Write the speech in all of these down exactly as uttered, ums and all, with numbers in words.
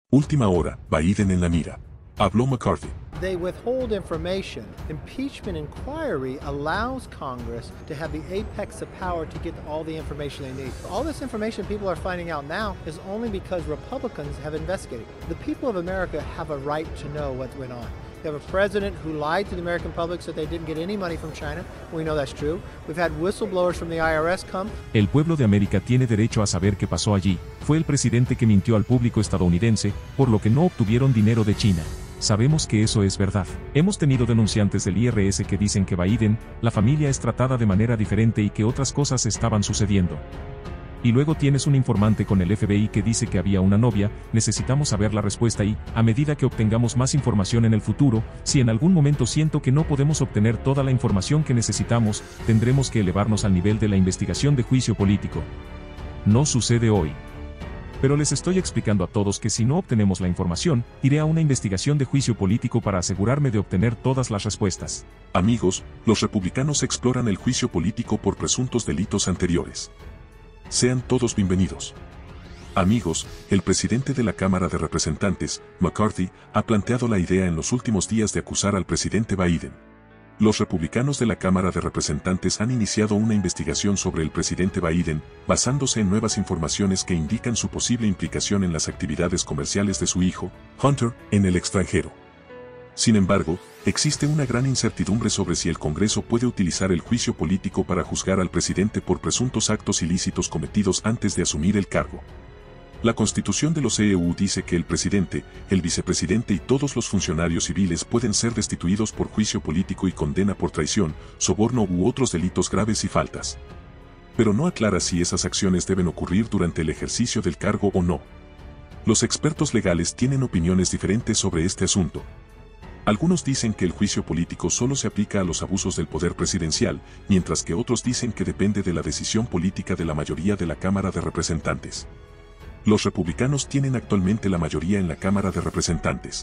Última hora, Biden en la mira. Habló McCarthy. They withhold information. Impeachment inquiry allows Congress to have the apex of power to get all the information they need. All this information people are finding out now is only because Republicans have investigated. The people of America have a right to know what went on. You have a president who lied to the American public so they didn't get any money from China. We know that's true. We've had whistleblowers from the I R S come. El pueblo de América tiene derecho a saber qué pasó allí. Fue el presidente que mintió al público estadounidense, por lo que no obtuvieron dinero de China. Sabemos que eso es verdad. Hemos tenido denunciantes del I R S que dicen que Biden, la familia es tratada de manera diferente y que otras cosas estaban sucediendo. Y luego tienes un informante con el F B I que dice que había una novia. Necesitamos saber la respuesta y, a medida que obtengamos más información en el futuro, si en algún momento siento que no podemos obtener toda la información que necesitamos, tendremos que elevarnos al nivel de la investigación de juicio político. No sucede hoy. Pero les estoy explicando a todos que si no obtenemos la información, iré a una investigación de juicio político para asegurarme de obtener todas las respuestas. Amigos, los republicanos exploran el juicio político por presuntos delitos anteriores. Sean todos bienvenidos. Amigos, el presidente de la Cámara de Representantes, McCarthy, ha planteado la idea en los últimos días de acusar al presidente Biden. Los republicanos de la Cámara de Representantes han iniciado una investigación sobre el presidente Biden, basándose en nuevas informaciones que indican su posible implicación en las actividades comerciales de su hijo, Hunter, en el extranjero. Sin embargo, existe una gran incertidumbre sobre si el Congreso puede utilizar el juicio político para juzgar al presidente por presuntos actos ilícitos cometidos antes de asumir el cargo. La Constitución de los E U dice que el presidente, el vicepresidente y todos los funcionarios civiles pueden ser destituidos por juicio político y condena por traición, soborno u otros delitos graves y faltas. Pero no aclara si esas acciones deben ocurrir durante el ejercicio del cargo o no. Los expertos legales tienen opiniones diferentes sobre este asunto. Algunos dicen que el juicio político solo se aplica a los abusos del poder presidencial, mientras que otros dicen que depende de la decisión política de la mayoría de la Cámara de Representantes. Los republicanos tienen actualmente la mayoría en la Cámara de Representantes.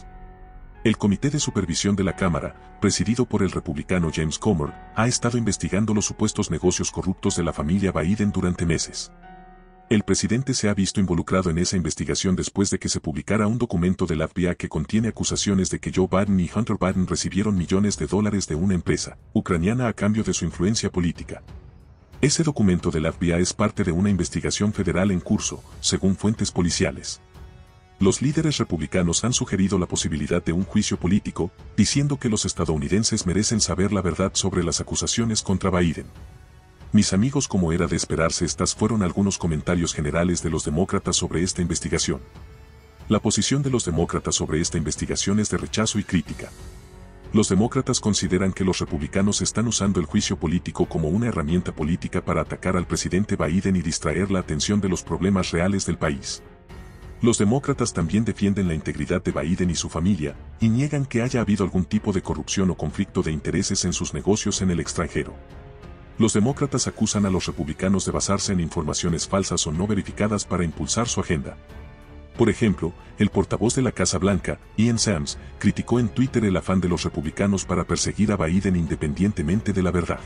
El Comité de Supervisión de la Cámara, presidido por el republicano James Comer, ha estado investigando los supuestos negocios corruptos de la familia Biden durante meses. El presidente se ha visto involucrado en esa investigación después de que se publicara un documento del F B I que contiene acusaciones de que Joe Biden y Hunter Biden recibieron millones de dólares de una empresa ucraniana a cambio de su influencia política. Ese documento del F B I es parte de una investigación federal en curso, según fuentes policiales. Los líderes republicanos han sugerido la posibilidad de un juicio político, diciendo que los estadounidenses merecen saber la verdad sobre las acusaciones contra Biden. Mis amigos, como era de esperarse, estas fueron algunos comentarios generales de los demócratas sobre esta investigación. La posición de los demócratas sobre esta investigación es de rechazo y crítica. Los demócratas consideran que los republicanos están usando el juicio político como una herramienta política para atacar al presidente Biden y distraer la atención de los problemas reales del país. Los demócratas también defienden la integridad de Biden y su familia, y niegan que haya habido algún tipo de corrupción o conflicto de intereses en sus negocios en el extranjero. Los demócratas acusan a los republicanos de basarse en informaciones falsas o no verificadas para impulsar su agenda. Por ejemplo, el portavoz de la Casa Blanca, Ian Sams, criticó en Twitter el afán de los republicanos para perseguir a Biden independientemente de la verdad.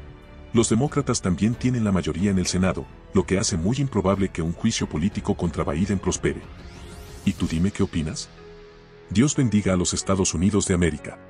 Los demócratas también tienen la mayoría en el Senado, lo que hace muy improbable que un juicio político contra Biden prospere. ¿Y tú dime qué opinas? Dios bendiga a los Estados Unidos de América.